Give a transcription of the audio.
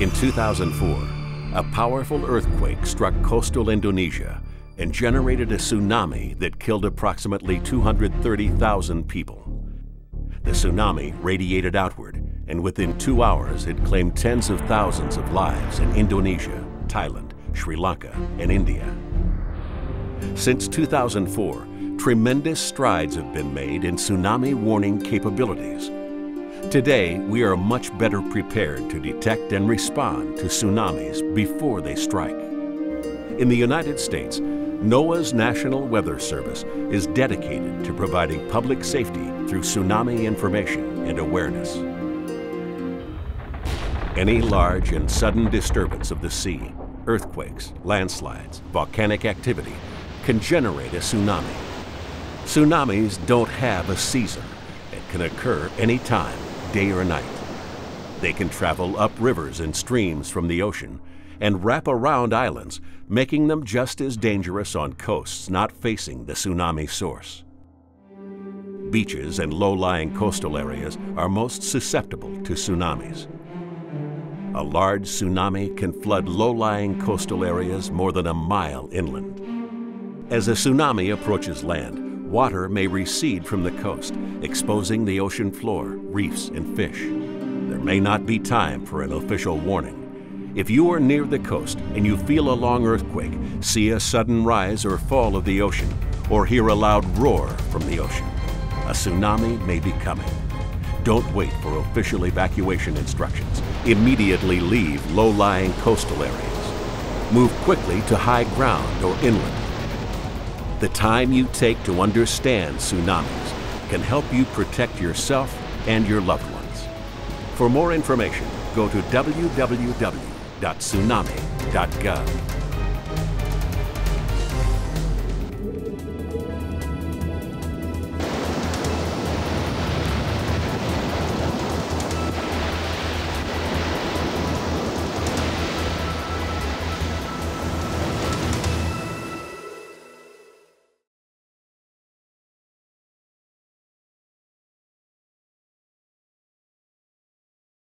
In 2004, a powerful earthquake struck coastal Indonesia and generated a tsunami that killed approximately 230,000 people. The tsunami radiated outward, and within 2 hours it claimed tens of thousands of lives in Indonesia, Thailand, Sri Lanka, and India. Since 2004, tremendous strides have been made in tsunami warning capabilities. Today, we are much better prepared to detect and respond to tsunamis before they strike. In the United States, NOAA's National Weather Service is dedicated to providing public safety through tsunami information and awareness. Any large and sudden disturbance of the sea, earthquakes, landslides, volcanic activity, can generate a tsunami. Tsunamis don't have a season and can occur anytime, day or night. They can travel up rivers and streams from the ocean and wrap around islands, making them just as dangerous on coasts not facing the tsunami source. Beaches and low-lying coastal areas are most susceptible to tsunamis. A large tsunami can flood low-lying coastal areas more than a mile inland. As a tsunami approaches land, water may recede from the coast, exposing the ocean floor, reefs, and fish. There may not be time for an official warning. If you are near the coast and you feel a long earthquake, see a sudden rise or fall of the ocean, or hear a loud roar from the ocean, a tsunami may be coming. Don't wait for official evacuation instructions. Immediately leave low-lying coastal areas. Move quickly to high ground or inland. The time you take to understand tsunamis can help you protect yourself and your loved ones. For more information, go to www.tsunami.gov.